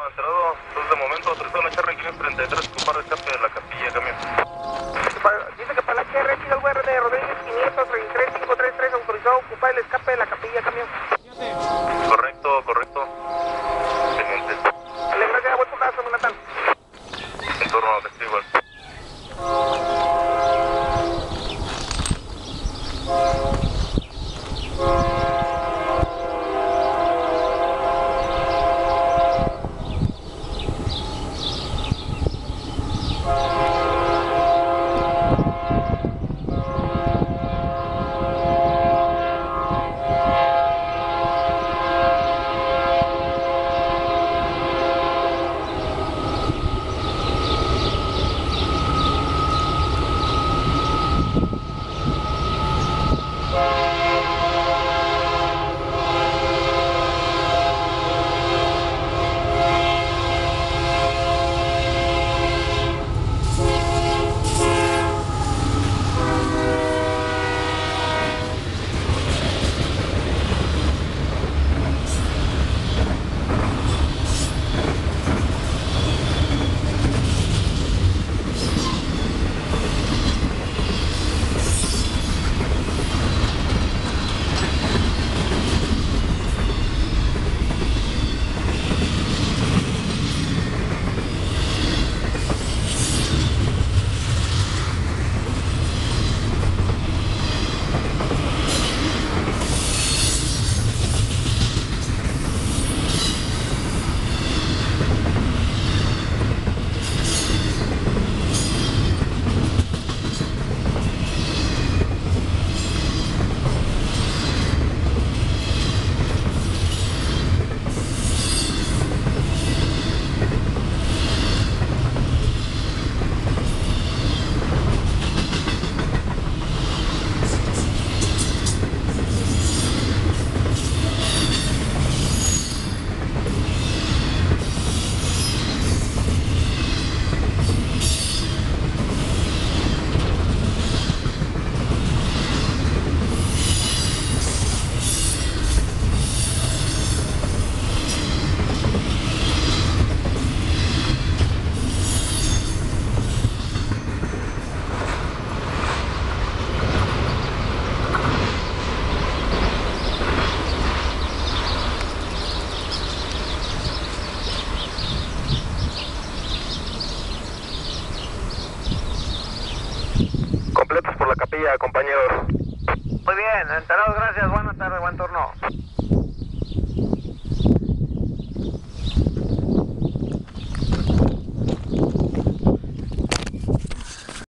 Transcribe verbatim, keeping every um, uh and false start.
enterado. Entonces, de momento, autorizado en H R quinientos treinta y tres, ocupar escape de la capilla, camión. Dice que para la H R X del R de Rodríguez quinientos treinta y tres, quinientos treinta y tres, autorizado a ocupar el escape de la capilla, camión. Correcto, correcto. Teniente. Le gracias, buen turnazo, mi Natal. En turno, testigo. Completos por la capilla, compañeros. Muy bien, enterados, gracias, buenas tardes, buen turno.